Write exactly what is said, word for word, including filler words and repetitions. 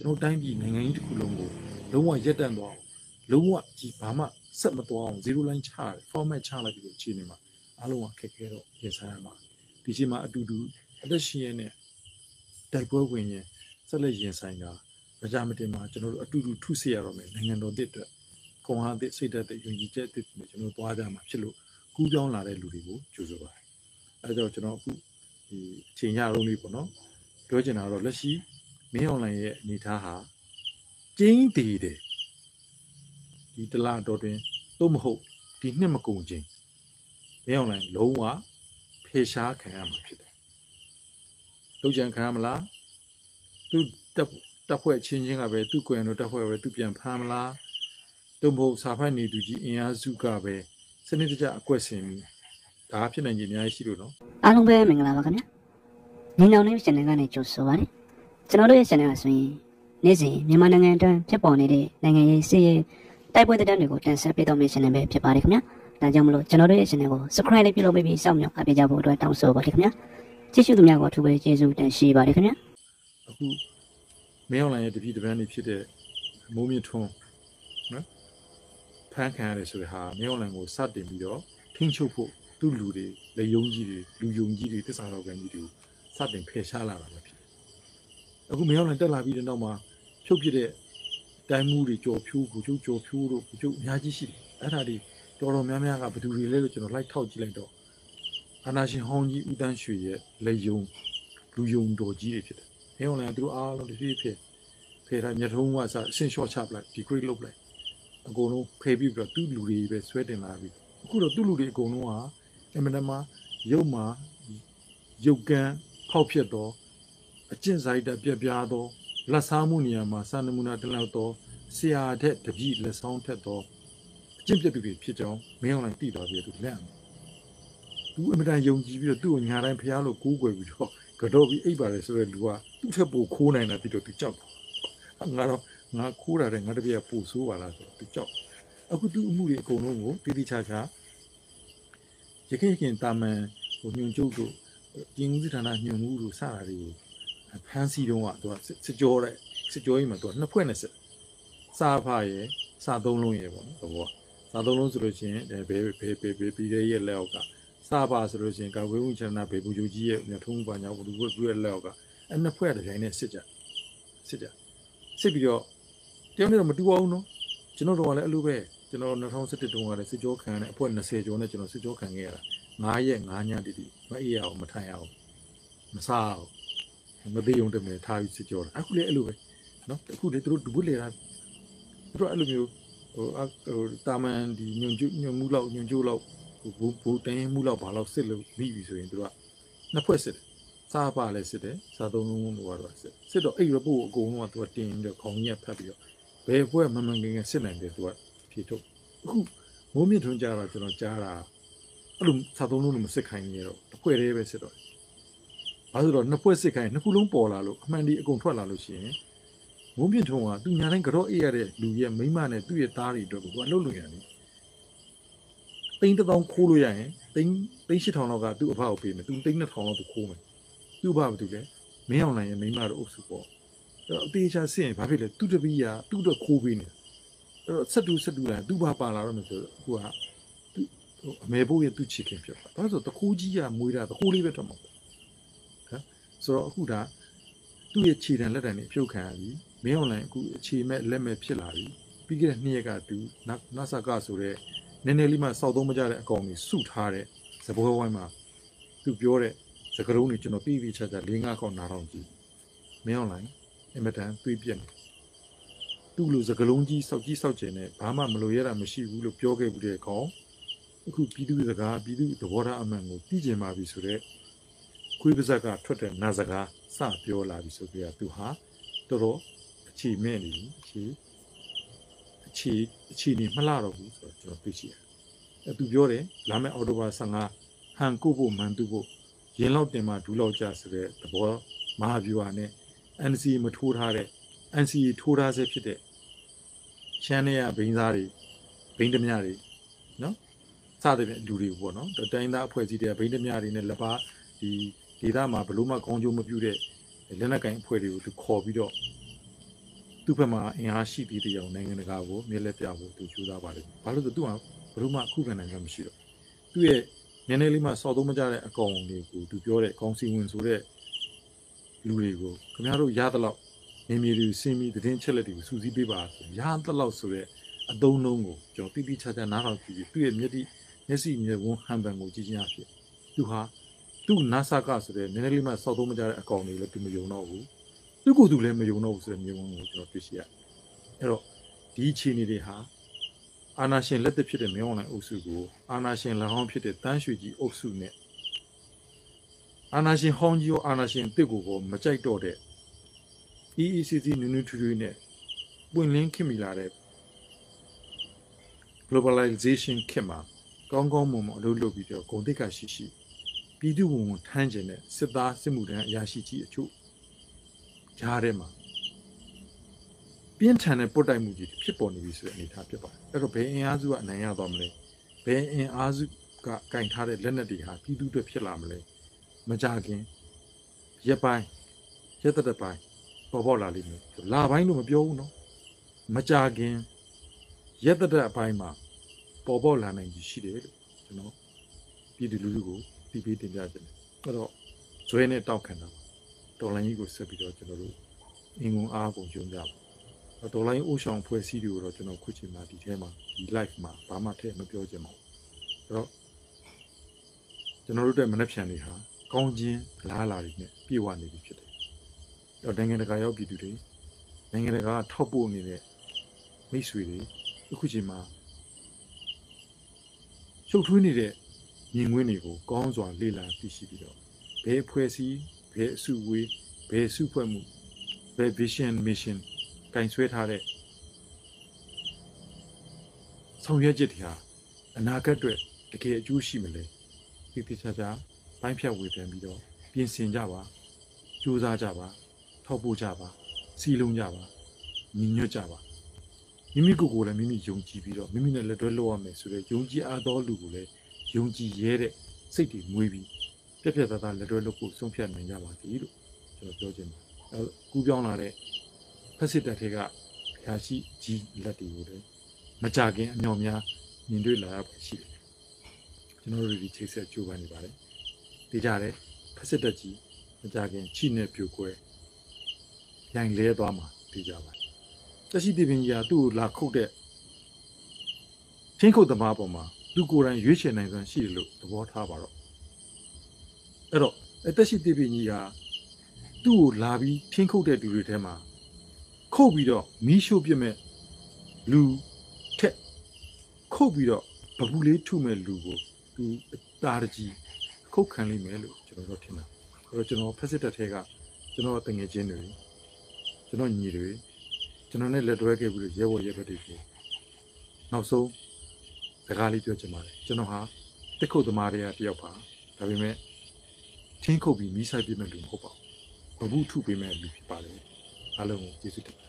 ကျွန်တော်တိုင်းပြည်နိုင်ငံကြီးတစ်ခုလုံးကိုလုံးဝရက်တန့်သွားအောင်လုံးဝဒီဘာမှဆက်မသွားအောင် zero line ချတယ် format ချလိုက်ပြီးတော့အခြေအနေမှာအားလုံးကခက်ခဲတော့ပြင်ဆင်ရမှာဒီချိန်မှာအတူတူအသက်ရှင်ရတဲ့တိုက်ပွဲဝင်ရင်ဆက်လက်ရင်ဆိုင်တာမကြမတင်မှာကျွန်တော်တို့အတူတူထုစေရတော့မယ်နိုင်ငံတော်တစ်အတွက်ခွန်အားသစ်စိတ်ဓာတ်သစ်ယဉ်ကျေးချက်သစ်တွေကျွန်တော်သွားကြမှာဖြစ်လို့ကူးပြောင်းလာတဲ့လူတွေကိုကြိုဆိုပါတယ်အဲဒါကြောင့်ကျွန်တော်အခုဒီအချိန်ရလုံးလေးပေါ့နော်ပြောချင်တာတော့လက်ရှိမင်းအွန်လိုင်းရဲ့အနေအထားဟာကျင်းတည်တယ်ဒီတလားတော်တွင်သို့မဟုတ်ဒီနှစ်မကုန်ခြင်းမင်းအွန်လိုင်းလုံးဝဖေရှားခံရမှာဖြစ်တယ်လောက်ကြံခံရမလားသူတက်တက်ဖွဲ့ချင်းချင်းကပဲသူ့ကိုယ်တော်တက်ဖွဲ့ပဲသူပြန်ဖမ်းမလားသို့မဟုတ်စာဖတ်နေသူကြီးအင်အားစုကပဲစနစ်တကျအကွက်ဆင်ပြီးဒါဖြစ်နိုင်ကြအများကြီးရှိလို့နော်အားလုံးပဲမင်္ဂလာပါခင်ဗျာညီနောင်လေး channel ကနေကြိုဆိုပါရစေကျွန်တော်တို့ရဲ့ channel ကဆိုရင်နေ့စဉ်မြန်မာနိုင်ငံအတွင်းဖြစ်ပေါ်နေတဲ့နိုင်ငံရေးစီးရေးတိုက်ပွဲသတင်းတွေကိုတင်ဆက်ပေးတော့မယ့် channel ပဲဖြစ်ပါတယ်ခင်ဗျာဒါကြောင့်မလို့ကျွန်တော်တို့ရဲ့ channel ကို subscribe လေးပြုလုပ်ပြီးစောင့်မျှော်အားပေးကြဖို့အတွက်တောင်းဆိုပါရစေခင်ဗျာကြည့်ရှုသူများကိုအထူးပဲကျေးဇူးတင်ရှိပါတယ်ခင်ဗျာအခုမင်းအွန်လိုင်းရဲ့တပည့်တပန်းတွေဖြစ်တဲ့မိုးမြင့်ထွန်းနော်ဖန်ခံရတယ်ဆိုတဲ့ဟာမင်းအွန်လိုင်းကိုစတင်ပြီးတော့ထိန်းချုပ်ဖို့သူ့လူတွေလေယုံကြီးတွေလူယုံကြီးတွေတစ္ဆာတော်ကန်ကြီးတွေစတင်ဖယ်ရှားလာတာပဲဖြစ်အခုမင်းအွန်လိုင်းတက်လာပြီးတဲ့နောက်မှာဖြုတ်ပြတဲ့တိုင်းမှုတွေကြော်ဖြိုးကိုကျုပ်ကြော်ဖြိုးတို့ကိုကျုပ်အများကြီးရှိတယ်အဲ့ဒါတွေတော်တော်များများကဘယ်သူတွေလဲလို့ကျွန်တော်လိုက်ထောက်ကြည့်လိုက်တော့အာနာရှင်ဟောင်းကြီးဦးတန်းရွှေရဲ့လေယုံလူယုံတော်ကြီးတွေဖြစ်တယ်မင်းအွန်လိုင်းကသူတို့အားလုံးတစ်ဖြည်းဖြည်းဖယ်ထားမြတ်ထုံးကစအဆင့်လျှော့ချပလိုက်ဒီ grade လုပ်လိုက်အကုန်လုံးဖယ်ပြီးပြီးတော့သူ့လူတွေပဲဆွဲတင်လာပြီအခုတော့သူ့လူတွေအကုန်လုံးကအမှန်တမ်းရုပ်မှာရုပ်ကန်းဖောက်ဖြစ်တော့အကျင့်စာရိတ္တပြက်ပြားတော့လက်စားမှုနေရာမှာစာနမူနာတလောက်တော့ဆရာတဲ့တပည့်လက်ဆောင်ထက်တော့အကျင့်ပြက်သူတွေဖြစ်ကြောင်းမင်းအွန်လိုင်းတည်တော်ပြီးသူလက်သူအမှန်တန်ယုံကြည်ပြီးတော့သူ့ကိုညာတိုင်းဖျားလို့ကိုးကွယ်ပြီးတော့ကတော့ပြီးအိပ်ပါတယ်ဆိုတဲ့လူကသူ့ထက်ပိုခိုးနိုင်တာပြီးတော့သူကြောက်ငါတော့ငါခိုးတာတဲ့ငါတပည့်ကပိုဆိုးပါလားဆိုတော့သူကြောက်အခုသူ့အမှုတွေအကုန်လုံးကိုတိတိကျကျရခိုင်ခင်တာမန်ဟိုညွန်ကျုပ်တို့ကျင်းဦးစီဌာနညွန်မှုတို့စတာတွေကိုဖမ်းဆီးတော့ကသူကစစ်ကြောတဲ့စစ်ကြောကြီးမှာသူကနှစ်ဖွဲ့နဲ့စစ်စာဖရယ်စာသုံးလုံးရယ်ပေါ့နော်ဘောစာသုံးလုံးဆိုလို့ချင်းဘယ်ဘယ်ဘယ်ဘယ်ပြည်ရဲ့လက်အောက်ကစာပါဆိုလို့ချင်းကဝေဝုချန္နာဘေဘူဂျူကြီးရဲ့မြထုံးပါညာဘူးဘူးရဲ့လက်အောက်ကအဲ့နှစ်ဖွဲ့တစ်ကြိမ်နဲ့စစ်ကြစစ်ကြစစ်ပြီးတော့တယောက်နဲ့တော့မတူအောင်နော်ကျွန်တော်တို့ကလည်းအဲ့လိုပဲကျွန်တော်၂၀၁၁တုန်းကလည်းစစ်ကြောခံတဲ့အဖွဲ၂၀ကျော်နဲ့ကျွန်တော်စစ်ကြောခံခဲ့ရတာ၅ရက်၅ညတိတိမအေးရအောင်မထိုင်ရအောင်မစားအောင်မသေးုံတမယ်ထားပြီးစစ်ကြောတာအခုလည်းအဲ့လိုပဲနော်အခုလေသူတို့ဒုဘလေတာသူတို့အဲ့လိုမျိုးဟိုဟိုတာမန်ဒီညွန်ကျညွန်မှုလောက်ညွန်ကျိုးလောက်ဟိုဘူတင်းမှုလောက်ဘာလောက်စစ်လို့ပြီးပြီဆိုရင်သူတို့ကနှစ်ဖွဲ့စစ်တယ်စားပါလဲစစ်တယ်စားသုံးလုံးလုံးတော့စစ်စစ်တော့အဲ့ report အကုန်လုံးကသူကတင်ပြီးတော့ခေါင်းကြီးဖတ်ပြီးတော့ဘယ်ဘွဲ့မမှန်ငင်ငယ်စစ်နိုင်တယ်သူကဖြေထုတ်အခုမိုးမြင့်ထွန်းကြတော့ကျွန်တော်ကြားတာအဲ့လိုစားသုံးလုံးလို့မစစ်ခိုင်းရတော့တစ်ဖွဲ့တည်းပဲစစ်တော့ဘာလို့တော့နှစ်ဖွဲ့စစ်ခိုင်းနှစ်ခုလုံးပေါ်လာလို့အမှန်ဒီအကုန်ထွက်လာလို့ရှိရင်မိုးမြင့်ထွန်းကသူညာတိုင်းကြော့အေးရတဲ့လူရဲ့မိမနဲ့သူ့ရဲ့သားတွေအတွက်ကိုသူအလုပ်လုပ်ရတယ်တိန်းတစ်သောင်းခိုးလို့ရရင်တိန်းတိန်းရှစ်ထောင်လောက်ကသူ့အဖကိုပေးမယ်သူတိန်းနှစ်ထောင်လောက်သူခိုးမယ်သူ့ဘာဘာတူလဲမင်းအောင်နိုင်ရဲ့မိမတို့အုပ်စုပေါ့အဲ့တော့အသေးချာစစ်ရင်ဘာဖြစ်လဲသူ့တပည့်ကသူ့အတွက်ခိုးပေးနေအဲ့တော့ဆက်တူဆက်တူလာသူ့ဘာပါလာတော့မယ်ဆိုတော့အခုကသူ့အမေဘိုးရဲ့သူ့ချစ်ခင်ဖြစ်သွားဒါဆိုတခိုးကြီးကမွေးတာတခိုးလေးပဲတော့မှာပေါ့နော်ဆိုတော့အခုဒါသူ့ရဲ့ခြေတံလက်တံတွေဖြုတ်ခံရပြီမင်းအောင်နိုင်အခုအခြေမဲ့လက်မဲ့ဖြစ်လာပြီပြီးခဲ့တဲ့နှစ်ရက်ကသူနတ်ဆကဆိုတဲ့နည်းနည်းလေးမှစောက်သုံးမကြတဲ့အကောင်ကြီးစုထားတဲ့သဘောဝိုင်းမှာသူပြောတဲ့စကလုံးတွေကျွန်တော်ပြီးပြီးချက်ချက်၄၅ခေါက်နားတော့ကြည့်မင်းအွန်လိုင်းအင်မတန်တွေးပြက်နေသူ့လိုစကလုံးကြီးစောက်ကြီးစောက်ကျင်နဲ့ဘာမှမလိုရတာမရှိဘူးလို့ပြောခဲ့ဘူးတဲ့ကောင်အခုပြည်သူစကားပြည်သူသဘောထားအမှန်ကိုသိကျင်ပါပြီဆိုတော့ခွေးပါဇက်ကထွက်တဲ့နာစကားစပြောလာပြီဆိုပြီးတော့သူဟာတော်တော်အခြေမဲ့နေအခြေအခြေအခြေနေမလှတော့ဘူးဆိုတော့ကျွန်တော်သိရှိရတယ်အဲသူပြောတယ်လာမယ့်အော်တိုဘာ၁၅ဟန်ကိုဖို့မန်တူဖို့ရင်လောက်တင်မှဒူးလောက်ကြဆိုတဲ့သဘောမဟာဗျူဟာနဲ့ အန် စီ မထိုးထားတဲ့ အန် စီ ထိုးထားဆဲဖြစ်တဲ့ရှမ်းနေရဘိန်းသားတွေဘိန်းဓမြတွေနော်စသဖြင့်လူတွေပေါ့နော်တိုင်းသားအဖွဲ့အစည်းတွေကဘိန်းဓမြတွေနဲ့လက်ပါဒီဒေသမှာဘလို့မှကောင်းကျိုးမပြုတဲ့လက်နက်ကင်အဖွဲ့တွေကိုသူခေါ်ပြီးတော့သူ့ဘက်မှာအင်အားရှိသေးတဲ့အောင်နိုင်ငံတကာကိုမျက်လက်ပြဖို့သူကြိုးစားပါလိမ့်မယ်ဘာလို့လဲသူကဘယ်လိုမှအခုခံနိုင်မှာမရှိတော့သူ့ရဲ့နည်းနည်းလေးမှစောက်သုံးမကြတဲ့အကောင်တွေကိုသူပြောတဲ့ကောင်းစီဝင်ဆိုတဲ့လူတွေကိုခင်ဗျားတို့ရသလောက်နေမြေတွေစင်းပြီးသတင်းချက်လက်တွေကိုစူးစီးပေးပါဆိုရသလောက်ဆိုတဲ့အသုံးနှုန်းကိုကျွန်တော်တိတိကျကျနားထောင်ကြည့်ပြီးသူ့ရဲ့မျက်တိမျက်စိမျက်ဝန်းဟန်ပန်ကိုကြည့်ချင်းအဖြစ်သူဟာသူ့ NASA ကဆိုတဲ့နည်းနည်းလေးမှစောက်သုံးမကြတဲ့အကောင်တွေလည်းသူမယုံတော့ဘူးသူ့ကိုယ်သူလည်းမယုံတော့ဘူးဆိုတဲ့မျိုးကိုကျွန်တော်တွေ့ရှိရတယ်အဲ့တော့ဒီအခြေအနေတွေဟာအာနာရှင်လက်သက်ဖြစ်တဲ့မင်းအောင်လှိုင်အုပ်စုကိုအာနာရှင်၎င်းဖြစ်တဲ့တန်းရွှေကြီးအုပ်စုနဲ့အာနာရှင်ဟောင်းကြီးရောအာနာရှင်အစ်စ်ကိုကိုမကြိုက်တော့တဲ့ E E C C နူးနူးထွေးထွေးနဲ့ပွင့်လင်းခင်မိလာတဲ့ globalization ခေတ်မှာကောင်းကောင်းမွန်မွန်အလုပ်လုပ်ပြီးတော့ဂုဏ်သိက္ခာရှိရှိပြည်သူ့ဝန်ဝန်ထမ်းကျင်တဲ့စစ်သားစစ်မှုထမ်းအရာရှိကြီးအချို့ကြားထဲမှာပြင်းထန်တဲ့ပုတ်တိုက်မှုကြီးဖြစ်ပေါ်နေပြီဆိုတဲ့အနေအထားဖြစ်ပါတယ်အဲ့တော့ဘယ်အင်အားစုကအနိုင်ရသွားမလဲဘယ်အင်အားစုကကင်ထားတဲ့လက်နက်တွေဟာပြည်သူ့အတွက်ဖြစ်လာမလဲမကြခင်ရက်ပိုင်းရက်သက်ပိုင်းပေါ်ပေါ်လာလိမ့်မယ်လာပိုင်းလို့မပြောဘူးနော်မကြခင်ရက်သက်အပိုင်းမှာပေါ်ပေါ်လာနိုင်ကြီးရှိတယ်လို့ကျွန်တော်ပြည်သူလူထုကိုပြပေးတင်ပြချင်တယ်အဲ့တော့ဇွဲနဲ့တောက်ခံတာတော်လိုင်းကြီးကိုဆက်ပြီးတော့ကျွန်တော်တို့အင်ကုန်အားကုန်ကြုံကြပါတော်လိုင်းအိုးဆောင်ဖွဲ့စည်းတွေကိုတော့ကျွန်တော်ခုချိန်မှာဒီထဲမှာဒီ live မှာဘာမှထည့်မပြောချင်ပါဘူးအဲ့တော့ကျွန်တော်တို့တဲ့မနှက်ဖြန်တွေဟာကောင်းခြင်းလားလာတွေနဲ့ပြည့်ဝနေပြီဖြစ်တယ်အဲ့တော့နိုင်ငံတကာရောက်ပြည်သူတွေနိုင်ငံတကာထောက်ပို့နေတဲ့မိတ်ဆွေတွေအခုချိန်မှာချုပ်ထွေးနေတဲ့မြင်ကွင်းတွေကိုကောင်းစွာလေ့လာသိရှိပြီးတော့ဘယ်ဖွဲ့စည်းဘယ်အစုဝေးဘယ်စုဖွဲ့မှုဘယ် vision mission ကင်ဆွဲထားတဲ့ဆောင်ရွက်ချက်တွေဟာအနာဂတ်အတွက်တကယ်အကျိုးရှိမလဲဒီတိကျကျပိုင်းဖြတ်ဝေဖန်ပြီးတော့ပြင်ဆင်ကြပါကြိုးစားကြပါထောက်ပို့ကြပါစီလုံးကြပါညီညွတ်ကြပါမိမိကိုယ်ကိုယ်လည်းမိမိယုံကြည်ပြီးတော့မိမိနဲ့လက်တွဲလုပ်ရမယ်ဆိုတဲ့ယုံကြည်အားသောလူကိုလည်းယုံကြည်ရဲတဲ့စိတ်တွေမွေးပြီးပြက်ပြက်သားသားလက်တွဲလုပ်ဖို့ဆုံးဖြတ်နိုင်ကြပါသည်လို့ကျွန်တော်ပြောချင်တယ်အဲကူးပြောင်းလာတဲ့ဖက်စစ်တပ်တွေကဖျာရှိကြီးလက်တွေကိုလည်းမကြခင်အမြောက်များမြင်တွေ့လာရပါရှိတယ်ကျွန်တော်တို့ဒီချိတ်ဆက်ကြိုးပမ်းနေပါတယ်သိကြတယ်ဖက်စစ်တပ်ကြီးမကြခင်ချိနဲ့ပြိုကွဲရိုင်လဲသွားမှာသိကြပါတယ်တရှိတိပင်ကြီးကသူ့ကိုလာခုတ်တဲ့ချင်းခုတ်သမားပေါ်မှာသူကိုယ်တိုင်ရွေးချယ်နိုင်စွမ်းရှိတယ်လို့သဘောထားပါတော့အဲ့တော့အသက်ရှိတိပင်ကြီးကသူ့ကိုလာပြီးချင်းခုတ်တဲ့လူတွေထဲမှာခုတ်ပြီးတော့မီးရှို့ပြမဲ့လူထက်ခုတ်ပြီးတော့ဗပူလေးထုမဲ့လူကိုသူတာတကြီးခုတ်ခံလိမ့်မယ်လို့ကျွန်တော်တို့ထင်တာအဲ့တော့ကျွန်တော်ဖက်စစ်တပ်ထဲကကျွန်တော်တငယ်ချင်းတွေကျွန်တော်ညီတွေကျွန်တော်နဲ့လက်တွဲခဲ့ပြီးရဲဘော်ရဲဘက်တွေကိုနောက်ဆုံးစကားလေးပြောချင်ပါတယ်ကျွန်တော်ဟာတက်ခုတ်သမားတွေကတယောက်ပါဒါပေမဲ့ထင်းခုတ်ပြီးမီးဆိုင်ပြမဲ့လူမဟုတ်ပါဘူးဘဘူးထုပေးမဲ့လူဖြစ်ပါတယ်အားလုံးကိုကျေးဇူးတင်